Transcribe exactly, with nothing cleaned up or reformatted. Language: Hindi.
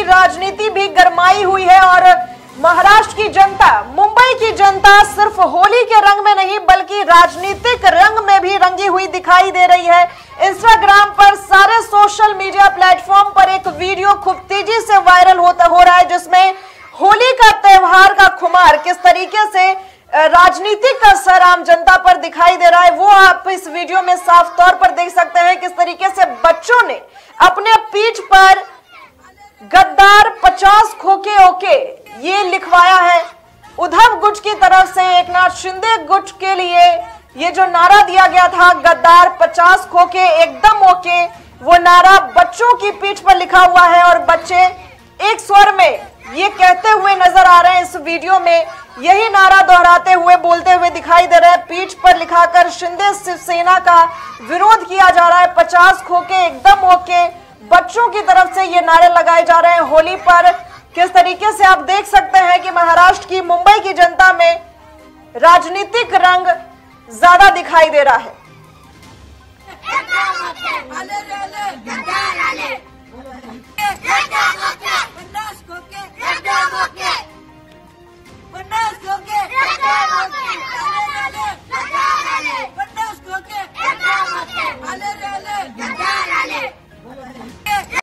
राजनीति भी गरमाई हुई है और महाराष्ट्र की जनता, मुंबई की जनता सिर्फ होली के रंग में नहीं बल्कि राजनीतिक रंग में भी रंगी हुई दिखाई दे रही है। इंस्टाग्राम पर, सारे सोशल मीडिया प्लेटफॉर्म पर एक वीडियो खूब तेजी से वायरल होता हो रहा है जिसमें होली का त्योहार का खुमार किस तरीके से राजनीतिक का असर आम जनता पर दिखाई दे रहा है वो आप इस वीडियो में साफ तौर पर देख सकते हैं। किस तरीके से बच्चों ने अपने पीठ पर गद्दार पचास खोके ओके ये लिखवाया है। उद्धव गुट की तरफ से एकनाथ शिंदे गुट के लिए ये जो नारा दिया गया था, गद्दार पचास खोके एकदम ओके, वो नारा बच्चों की पीठ पर लिखा हुआ है और बच्चे एक स्वर में ये कहते हुए नजर आ रहे हैं। इस वीडियो में यही नारा दोहराते हुए, बोलते हुए दिखाई दे रहा है। पीठ पर लिखाकर शिंदे शिवसेना का विरोध किया जा रहा है। पचास खोके एकदम ओके, बच्चों की तरफ से ये नारे लगाए जा रहे हैं होली पर। किस तरीके से आप देख सकते हैं कि महाराष्ट्र की, मुंबई की जनता में राजनीतिक रंग ज्यादा दिखाई दे रहा है।